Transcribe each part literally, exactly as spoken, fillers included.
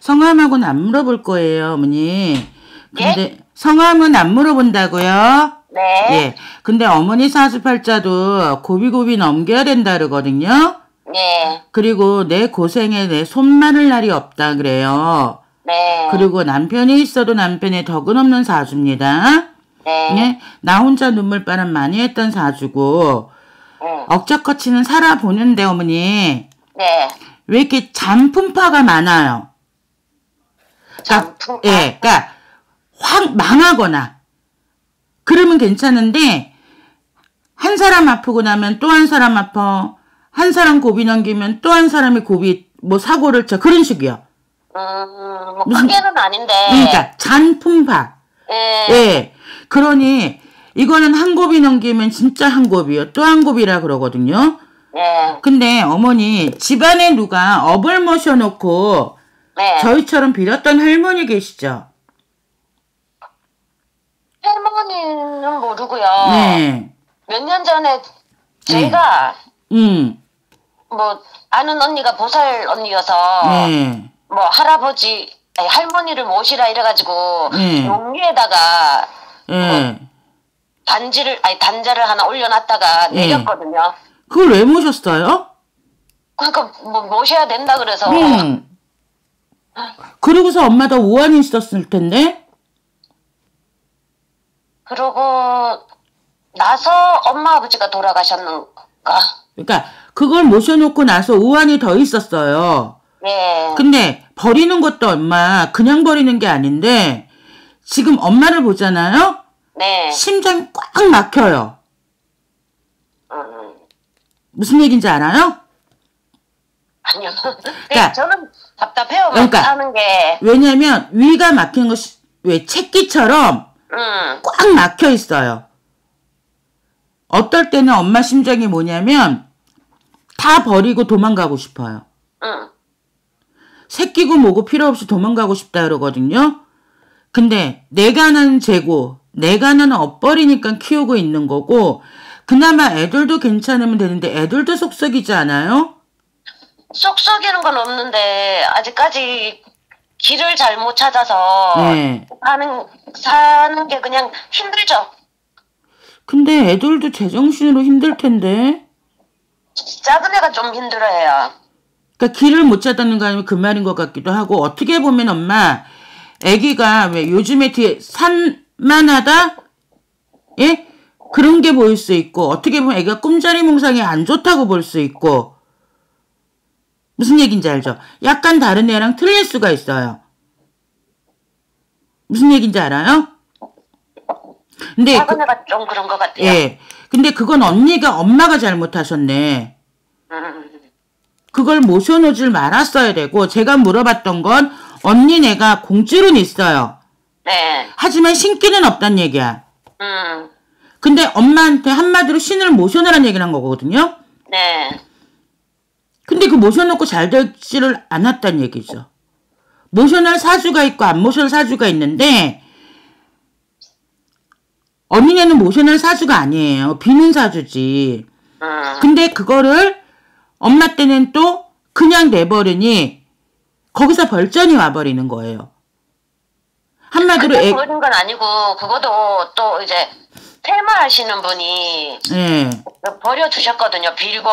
성함하고는 안 물어볼 거예요, 어머니. 근데 예? 성함은 안 물어본다고요? 네. 예. 근데 어머니 사주팔자도 고비고비 넘겨야 된다 그러거든요. 네. 그리고 내 고생에 내 손 많을 날이 없다 그래요. 네. 그리고 남편이 있어도 남편의 덕은 없는 사주입니다. 네. 예? 나 혼자 눈물바람 많이 했던 사주고 응. 억척거치는 살아보는데 어머니 네. 왜 이렇게 잔품파가 많아요? 그러니까, 잔품파? 예, 그러니까 확 망하거나 그러면 괜찮은데 한 사람 아프고 나면 또 한 사람 아파. 한 사람 고비 넘기면 또 한 사람이 고비 뭐 사고를 쳐 그런 식이요. 음, 뭐 크게는 아닌데. 그러니까 잔품파. 예. 예. 그러니 이거는 한 고비 넘기면 진짜 한 고비요. 또 한 고비라 그러거든요. 네. 근데 어머니 집안에 누가 업을 모셔놓고 네. 저희처럼 빌었던 할머니 계시죠? 할머니는 모르고요. 네. 몇 년 전에 제가 음. 뭐 아는 언니가 보살 언니여서 네. 뭐 할아버지 아니, 할머니를 모시라 이래가지고 네. 용기에다가 예. 단지를 아니 단자를 하나 올려놨다가 네. 내렸거든요. 그걸 왜 모셨어요? 그러니까 뭐 모셔야 된다 그래서. 음. 그러고서 엄마도 우환이 있었을 텐데. 그러고 나서 엄마 아버지가 돌아가셨는가? 그러니까 그걸 모셔놓고 나서 우환이 더 있었어요. 네. 근데 버리는 것도 엄마 그냥 버리는 게 아닌데 지금 엄마를 보잖아요. 네. 심장이 꽉 막혀요. 음, 무슨 얘기인지 알아요? 아니요. 그러니까- 저는 답답해요. 막 그러니까- 사는 게. 왜냐면 위가 막힌 것이 왜 채끼처럼 음. 꽉 막혀 있어요. 어떨 때는 엄마 심정이 뭐냐면 다 버리고 도망가고 싶어요. 음. 새끼고 뭐고 필요 없이 도망가고 싶다 그러거든요. 근데 내가 난 재고 내가 난 엇버리니까 키우고 있는 거고 그나마 애들도 괜찮으면 되는데 애들도 속썩이지 않아요? 쏙 썩이는 건 없는데 아직까지 길을 잘못 찾아서 네. 사는 사는 게 그냥 힘들죠. 근데 애들도 제정신으로 힘들 텐데. 작은 애가 좀 힘들어해요. 그러니까 길을 못 찾았는 거 아니면 그 말인 것 같기도 하고 어떻게 보면 엄마 애기가 왜 요즘에 뒤에 산만하다? 예? 그런 게 보일 수 있고 어떻게 보면 애가 꿈자리 몽상이 안 좋다고 볼 수 있고 무슨 얘기인지 알죠? 약간 다른 애랑 틀릴 수가 있어요. 무슨 얘기인지 알아요? 근데 작은 그, 애가 좀 그런 것 같아요. 예. 근데 그건 언니가 엄마가 잘못하셨네. 음. 그걸 모셔놓질 말았어야 되고 제가 물어봤던 건 언니 내가 공줄은 있어요. 네. 하지만 신기는 없단 얘기야. 음. 근데 엄마한테 한마디로 신을 모셔놓으란 얘기를 한 거거든요. 네. 근데 그 모셔놓고 잘 되지를 않았단 얘기죠. 모셔놓을 사주가 있고 안 모셔놓을 사주가 있는데 언니네는 모셔놓을 사주가 아니에요. 비는 사주지. 음. 근데 그거를 엄마 때는 또 그냥 내버리니 거기서 벌전이 와버리는 거예요. 한마디로 그냥 애, 버린 건 아니고 그것도 또 이제 테마 하시는 분이 예. 버려주셨거든요. 빌고.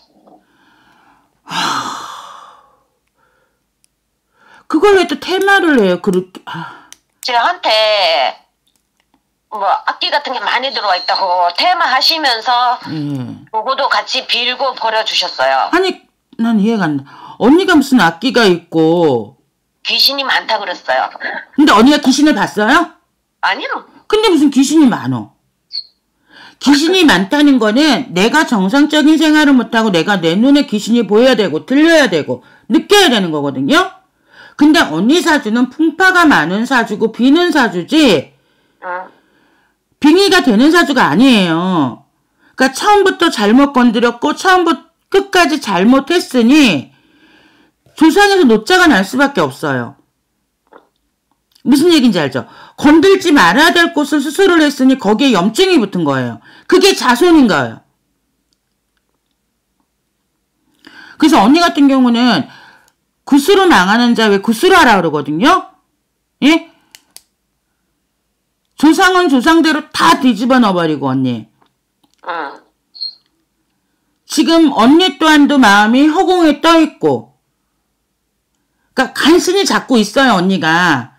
그걸 왜 또 테마를 해요? 그렇게, 아, 저한테 뭐 악기 같은 게 많이 들어와 있다고 테마 하시면서 예. 그거도 같이 빌고 버려주셨어요. 아니, 난 이해가 안 돼. 언니가 무슨 악기가 있고, 귀신이 많다 그랬어요. 근데 언니가 귀신을 봤어요? 아니요. 근데 무슨 귀신이 많어? 귀신이 많다는 거는 내가 정상적인 생활을 못하고 내가 내 눈에 귀신이 보여야 되고 들려야 되고 느껴야 되는 거거든요. 근데 언니 사주는 풍파가 많은 사주고 비는 사주지 응. 빙의가 되는 사주가 아니에요. 그러니까 처음부터 잘못 건드렸고 처음부터 끝까지 잘못했으니 조상에서 노자가 날 수밖에 없어요. 무슨 얘기인지 알죠? 건들지 말아야 될 곳을 수술을 했으니 거기에 염증이 붙은 거예요. 그게 자손인 거예요. 그래서 언니 같은 경우는 굿으로 망하는 자 왜 굿으로 하라 그러거든요. 예? 조상은 조상대로 다 뒤집어 넣어버리고 언니. 응. 지금 언니 또한도 마음이 허공에 떠있고 그러니까 간신히 잡고 있어요 언니가.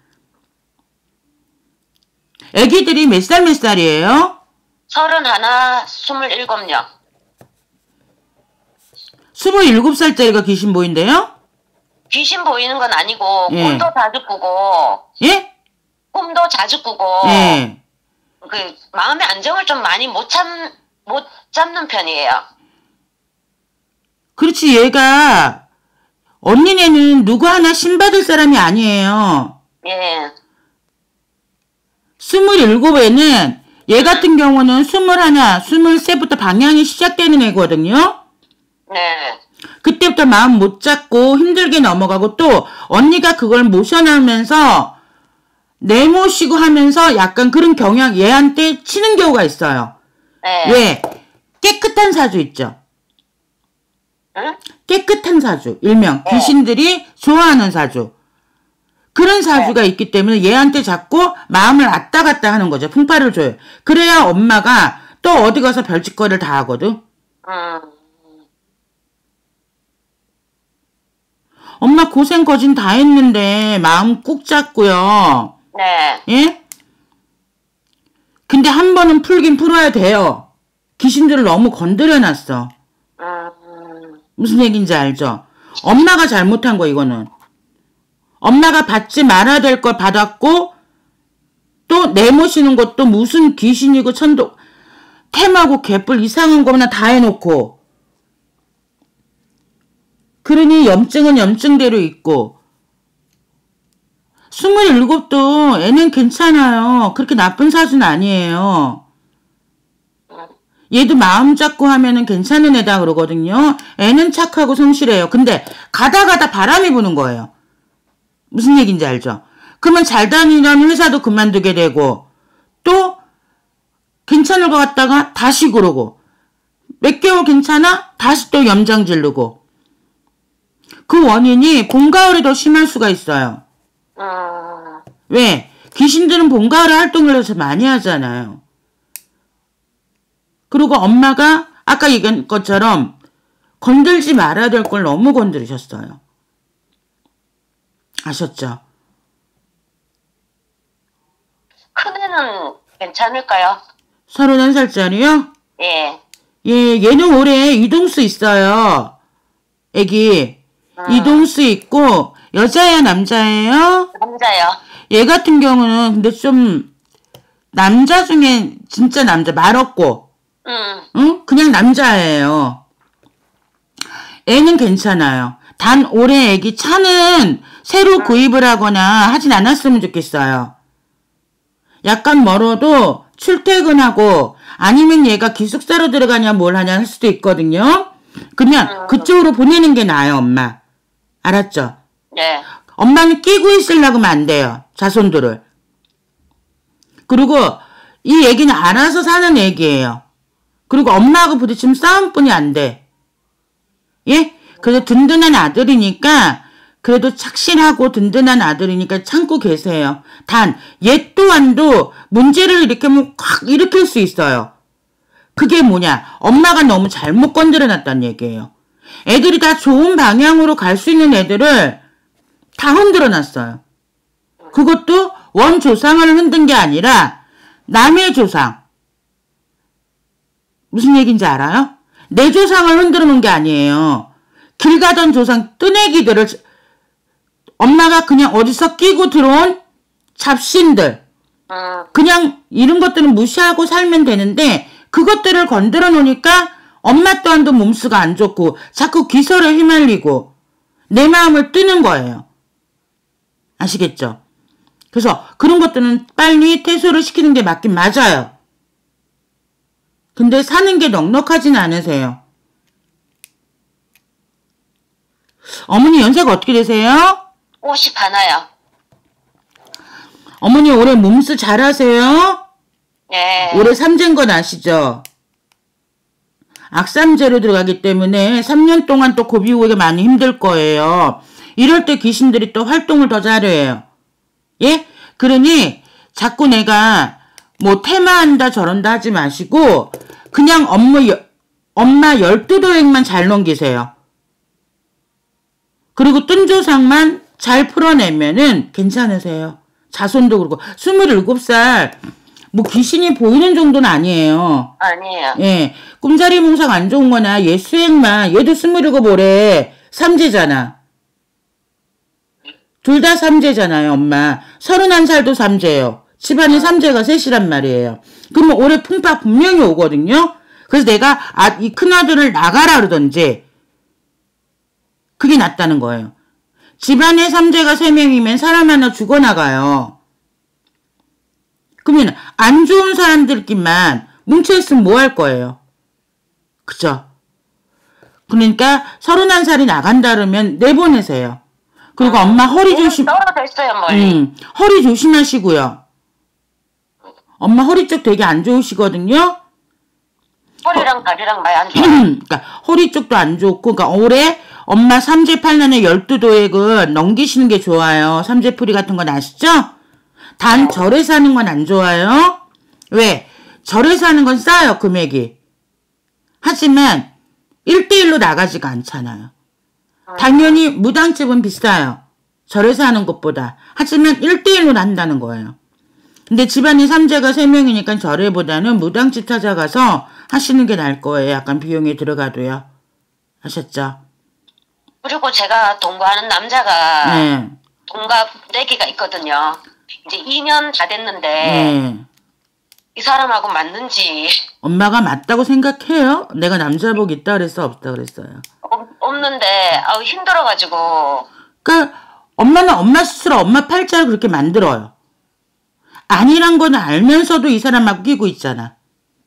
애기들이 몇 살 몇 살이에요? 서른 하나, 스물일곱요. 스물일곱 살짜리가 귀신 보인대요? 귀신 보이는 건 아니고 예. 꿈도 자주 꾸고 예? 꿈도 자주 꾸고 예. 그 마음의 안정을 좀 많이 못 잡, 못 잡는 편이에요. 그렇지 얘가 언니네는 누구 하나 신받을 사람이 아니에요. 예. 스물일곱에는 얘 같은 경우는 스물하나, 스물세부터 방향이 시작되는 애거든요. 네. 그때부터 마음 못 잡고 힘들게 넘어가고 또 언니가 그걸 모셔나면서 내모시고 하면서 약간 그런 경향 얘한테 치는 경우가 있어요. 네. 왜? 깨끗한 사주 있죠. 응? 깨끗한 사주. 일명 네. 귀신들이 좋아하는 사주. 그런 사주가 네. 있기 때문에 얘한테 자꾸 마음을 왔다 갔다 하는 거죠. 풍파를 줘요. 그래야 엄마가 또 어디 가서 별짓거리를 다 하거든. 음. 엄마 고생 거진 다 했는데 마음 꾹 잡고요. 네. 예? 근데 한 번은 풀긴 풀어야 돼요. 귀신들을 너무 건드려놨어. 음. 무슨 얘기인지 알죠? 엄마가 잘못한 거 이거는. 엄마가 받지 말아야 될 걸 받았고 또 내모시는 것도 무슨 귀신이고 천도 템하고 개뿔 이상한 거나 다 해놓고 그러니 염증은 염증대로 있고 스물일곱도 애는 괜찮아요. 그렇게 나쁜 사주는 아니에요. 얘도 마음 잡고 하면은 괜찮은 애다 그러거든요. 애는 착하고 성실해요. 근데 가다 가다 바람이 부는 거예요. 무슨 얘기인지 알죠? 그러면 잘 다니던 회사도 그만두게 되고 또 괜찮을 것 같다가 다시 그러고 몇 개월 괜찮아? 다시 또 염장 지르고 그 원인이 봄, 가을이 더 심할 수가 있어요. 음. 왜? 귀신들은 봄, 가을에 활동을 해서 많이 하잖아요. 그리고 엄마가 아까 얘기한 것처럼 건들지 말아야 될 걸 너무 건드리셨어요. 아셨죠? 큰애는 괜찮을까요? 서른한 살짜리요? 예. 예, 얘는 올해 이동수 있어요. 애기. 음. 이동수 있고 여자예요, 남자예요? 남자요. 얘 같은 경우는 근데 좀 남자 중에 진짜 남자 말 없고 음. 응? 그냥 남자예요. 애는 괜찮아요. 단 올해 애기 차는 새로 구입을 하거나 하진 않았으면 좋겠어요. 약간 멀어도 출퇴근하고 아니면 얘가 기숙사로 들어가냐 뭘 하냐 할 수도 있거든요. 그러면 그쪽으로 보내는 게 나아요, 엄마. 알았죠? 네. 엄마는 끼고 있으려고 하면 안 돼요. 자손들을. 그리고 이 애기는 알아서 사는 애기예요. 그리고 엄마하고 부딪히면 싸움뿐이 안 돼. 예? 그래서 든든한 아들이니까 그래도 착실하고 든든한 아들이니까 참고 계세요. 단, 얘 또한도 문제를 일으키면 확 일으킬 수 있어요. 그게 뭐냐? 엄마가 너무 잘못 건드려놨다는 얘기예요. 애들이 다 좋은 방향으로 갈 수 있는 애들을 다 흔들어놨어요. 그것도 원조상을 흔든 게 아니라 남의 조상. 무슨 얘기인지 알아요? 내 조상을 흔들어 놓은 게 아니에요. 길 가던 조상 뜨내기들을 엄마가 그냥 어디서 끼고 들어온 잡신들. 그냥 이런 것들은 무시하고 살면 되는데 그것들을 건드려 놓으니까 엄마 또한도 몸수가 안 좋고 자꾸 기설에 휘말리고 내 마음을 뜨는 거예요. 아시겠죠? 그래서 그런 것들은 빨리 퇴소를 시키는 게 맞긴 맞아요. 근데 사는 게 넉넉하진 않으세요. 어머니 연세가 어떻게 되세요? 오십 하나요. 어머니 올해 몸수 잘하세요? 네. 올해 삼재인 건 아시죠? 악삼재로 들어가기 때문에 삼 년 동안 또 고비고기가 많이 힘들 거예요. 이럴 때 귀신들이 또 활동을 더 잘해요. 예? 그러니 자꾸 내가 뭐 테마한다 저런다 하지 마시고 그냥 업무 여, 엄마 열두 도액만 잘 넘기세요. 그리고 뜬조상만 잘 풀어내면은 괜찮으세요. 자손도 그렇고 스물일곱 살 뭐 귀신이 보이는 정도는 아니에요. 아니에요. 예, 꿈자리 몽상 안 좋은 거나 얘 수행만 얘도 스물일곱 올해 삼재잖아. 둘 다 삼재잖아요, 엄마. 서른한 살도 삼재예요. 집안에 삼재가 셋이란 말이에요. 그러면 올해 풍파 분명히 오거든요. 그래서 내가 아, 이 큰아들을 나가라 그러던지 그게 낫다는 거예요. 집안에 삼재가 세 명이면 사람 하나 죽어나가요. 그러면 안 좋은 사람들끼만 뭉쳐있으면 뭐 할 거예요? 그죠? 그러니까 서른한 살이 나간다 그러면 내보내세요. 그리고 음, 엄마 허리 조심, 떨어져 있어요, 멀리. 음, 허리 조심하시고요. 엄마 허리 쪽 되게 안 좋으시거든요. 허리랑 다리랑 많이 안 좋아요. 그러니까 허리 쪽도 안 좋고, 그러니까 올해 엄마 삼재팔년에 열두 도액은 넘기시는 게 좋아요. 삼재풀이 같은 건 아시죠? 단 절에 사는 건 안 좋아요. 왜? 절에 사는 건 싸요, 금액이. 하지만 일 대일로 나가지가 않잖아요. 당연히 무당집은 비싸요. 절에서 하는 것보다. 하지만 일 대일로 난다는 거예요. 근데 집안에 삼재가 세 명이니까 절에보다는 무당집 찾아가서 하시는 게 나을 거예요. 약간 비용이 들어가도요. 아셨죠? 그리고 제가 동거하는 남자가 네. 동갑내기가 있거든요. 이제 이 년 다 됐는데 네. 이 사람하고 맞는지. 엄마가 맞다고 생각해요? 내가 남자복 있다 그랬어? 없다 그랬어요? 없, 없는데 아우 힘들어가지고. 그러니까 엄마는 엄마 스스로 엄마 팔자를 그렇게 만들어요. 아니란 건 알면서도 이 사람하고 끼고 있잖아.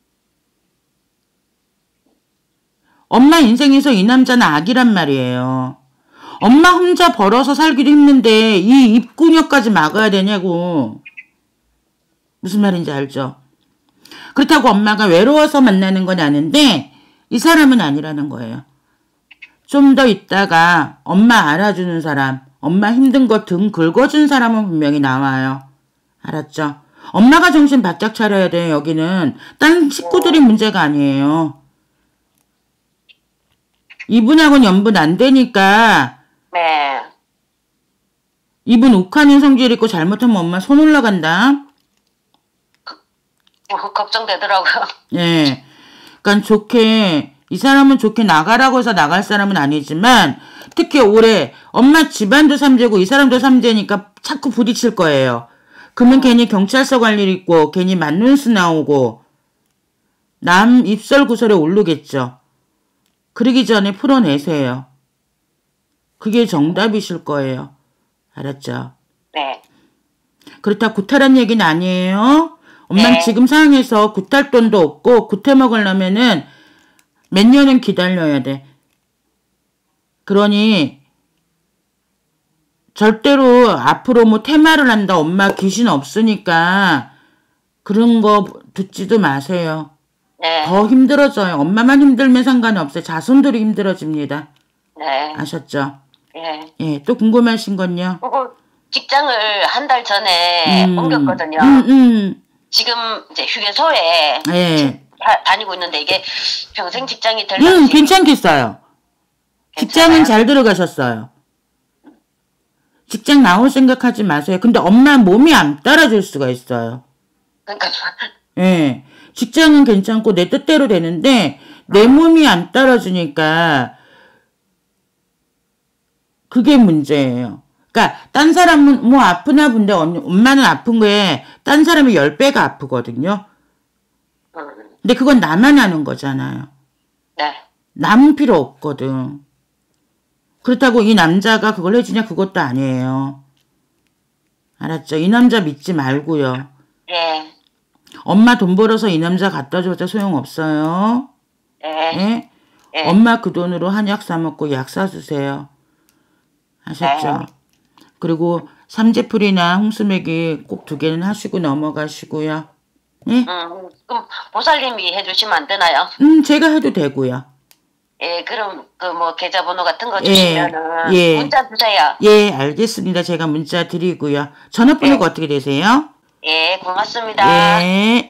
엄마 인생에서 이 남자는 악이란 말이에요. 엄마 혼자 벌어서 살기도 힘든데 이 입구녀까지 막아야 되냐고. 무슨 말인지 알죠? 그렇다고 엄마가 외로워서 만나는 건 아는데 이 사람은 아니라는 거예요. 좀 더 있다가 엄마 알아주는 사람, 엄마 힘든 거 등 긁어준 사람은 분명히 나와요. 알았죠? 엄마가 정신 바짝 차려야 돼요. 여기는 딴 식구들이 문제가 아니에요. 이분하고는 연분 안 되니까 네. 이분 욱하는 성질 있고 잘못하면 엄마 손 올라간다. 어, 걱정되더라고요. 예. 그러니까 좋게 이 사람은 좋게 나가라고 해서 나갈 사람은 아니지만 특히 올해 엄마 집안도 삼재고 이 사람도 삼재니까 자꾸 부딪힐 거예요. 그러면 음. 괜히 경찰서 갈 일 있고 괜히 만눈수 나오고 남 입설구설에 오르겠죠. 그러기 전에 풀어내세요. 그게 정답이실 거예요. 알았죠? 네. 그렇다 구탈한 얘기는 아니에요. 엄마는 네. 지금 상황에서 구탈 돈도 없고 구태 먹으려면은 몇 년은 기다려야 돼. 그러니 절대로 앞으로 뭐 테마를 한다. 엄마 귀신 없으니까 그런 거 듣지도 마세요. 네. 더 힘들어져요. 엄마만 힘들면 상관없어요. 자손들이 힘들어집니다. 네. 아셨죠? 예. 예, 또 궁금하신 건요? 그리고 직장을 한 달 전에 음, 옮겼거든요. 음, 음. 지금 이제 휴게소에 예. 다, 다니고 있는데 이게 평생 직장이 될 음, 건지. 괜찮겠어요. 직장은 잘 들어가셨어요. 직장 나올 생각하지 마세요. 근데 엄마 몸이 안 따라줄 수가 있어요. 그러니까. 예. 직장은 괜찮고 내 뜻대로 되는데 내 몸이 안 따라주니까 그게 문제예요. 그러니까 딴 사람은 뭐 아프나 본데 엄마는 아픈 거에 딴 사람이 열 배가 아프거든요. 근데 그건 나만 아는 거잖아요. 네. 남은 필요 없거든. 그렇다고 이 남자가 그걸 해주냐 그것도 아니에요. 알았죠? 이 남자 믿지 말고요. 예. 엄마 돈 벌어서 이 남자 갖다 줘도 소용없어요. 예. 예? 예. 엄마 그 돈으로 한약 사먹고 약 사주세요. 아셨죠? 예. 그리고 삼재풀이나 홍수맥이 꼭 두 개는 하시고 넘어가시고요. 예? 음, 그럼 보살님이 해주시면 안 되나요? 음, 제가 해도 되고요. 예, 그럼 그 뭐 계좌번호 같은 거 예, 주시면은 예. 문자 주세요. 예, 알겠습니다. 제가 문자 드리고요. 전화번호가 예. 어떻게 되세요? 예, 고맙습니다. 예.